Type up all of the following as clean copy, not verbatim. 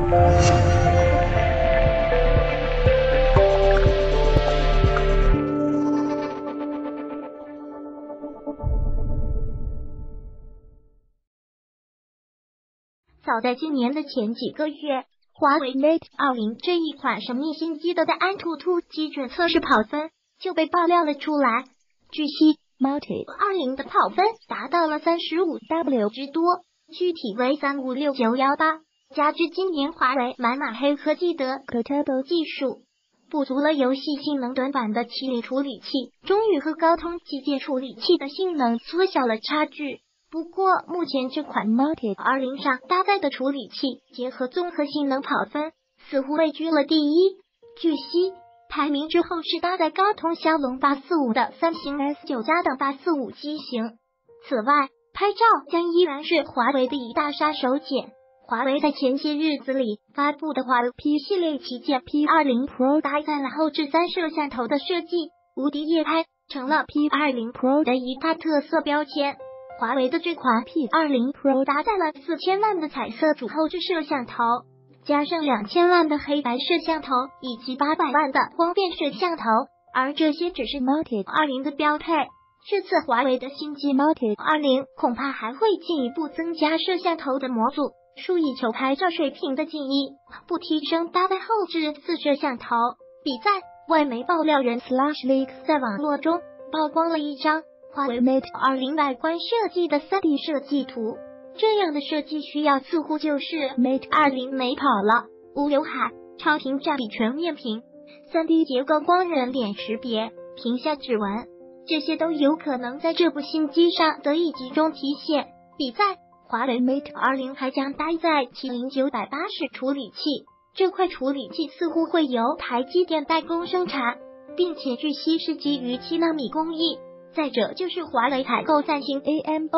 早在今年的前几个月，华为 Mate 20这一款神秘新机的安兔兔基准测试跑分就被爆料了出来。据悉 ，Mate 20的跑分达到了35W 之多，具体为356918。加之今年华为满满黑科技的 Turbo 技术，补足了游戏性能短板的麒麟处理器，终于和高通机械处理器的性能缩小了差距。不过，目前这款 Mate 20上搭载的处理器结合综合性能跑分，似乎位居了第一。据悉，排名之后是搭载高通骁龙845的三星 S9 加等845机型。此外，拍照将依然是华为的一大杀手锏。华为在前些日子里发布的华为 P 系列旗舰 P20 Pro 搭载了后置3摄像头的设计，无敌夜拍成了 P20 Pro 的一大特色标签。华为的这款 P20 Pro 搭载了4000万的彩色主后置摄像头，加上2000万的黑白摄像头以及800万的光变摄像头，而这些只是 Mate 20的标配。这次华为的新机 Mate 20恐怕还会进一步增加摄像头的模组，数以求拍照水平的进一步提升搭载后置4摄像头。比在外媒爆料人 /leaks 在网络中曝光了一张华为 Mate 20外观设计的 3D 设计图，这样的设计需要似乎就是 Mate 20没跑了，无刘海、超屏占比全面屏、3D 结构光人脸识别、屏下指纹，这些都有可能在这部新机上得以集中体现。比在华为 Mate 20还将搭载麒麟980处理器，这块处理器似乎会由台积电代工生产，并且据悉是基于7纳米工艺。再者就是华为采购3星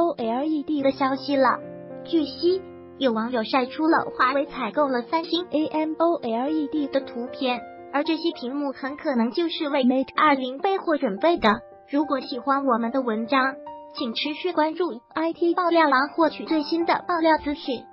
AMOLED 的消息了。据悉，有网友晒出了华为采购了3星 AMOLED 的图片，而这些屏幕很可能就是为 Mate 20备货准备的。如果喜欢我们的文章，请持续关注 IT 爆料王，获取最新的爆料资讯。